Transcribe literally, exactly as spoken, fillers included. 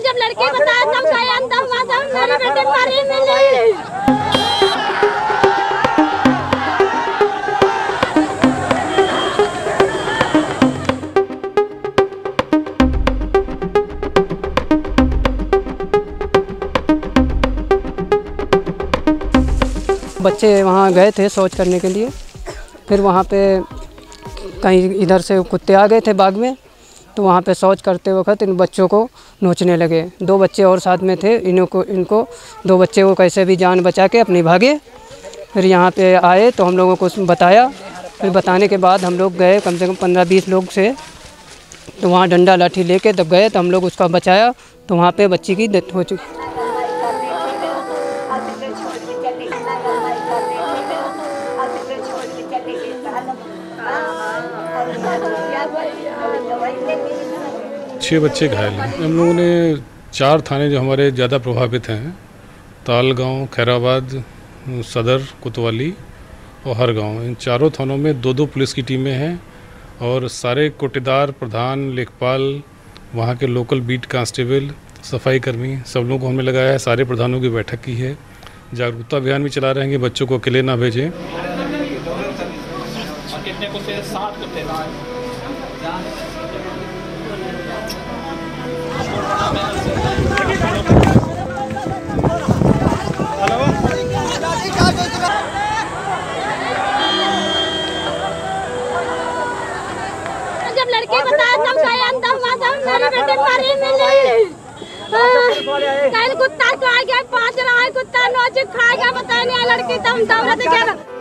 जब लड़की बताया तब गए तब माता मेरी बेटी मरी मिली। बच्चे वहाँ गए थे शौच करने के लिए, फिर वहाँ पे कहीं इधर से कुत्ते आ गए थे बाग में, तो वहाँ पे शौच करते वक्त इन बच्चों को नोचने लगे। दो बच्चे और साथ में थे, इन्हों को इनको दो बच्चे को कैसे भी जान बचा के अपनी भागे। फिर यहाँ पे आए तो हम लोगों को बताया, फिर बताने के बाद हम लोग गए कम से कम पंद्रह बीस लोग से, तो वहाँ डंडा लाठी लेके तब गए तो हम लोग उसका बचाया, तो वहाँ पे बच्ची की डेथ हो चुकी। छः बच्चे घायल हैं। हम लोगों ने चार थाने जो हमारे ज़्यादा प्रभावित हैं, तालगांव, खैराबाद, सदर, कोतवाली और हर गांव, इन चारों थानों में दो दो पुलिस की टीमें हैं और सारे कोटेदार, प्रधान, लेखपाल, वहां के लोकल बीट कांस्टेबल, सफाई कर्मी, सब लोगों को हमने लगाया है। सारे प्रधानों की बैठक की है, जागरूकता अभियान भी चला रहे हैं कि बच्चों को अकेले ना भेजें। जब लड़की बताया तब गए तब माता मेरी बेटी मरी मिली। कल कुत्ता खा गया, पांच राय कुत्ता नोच खा गया, बताया नहीं लड़की तब दौलत क्या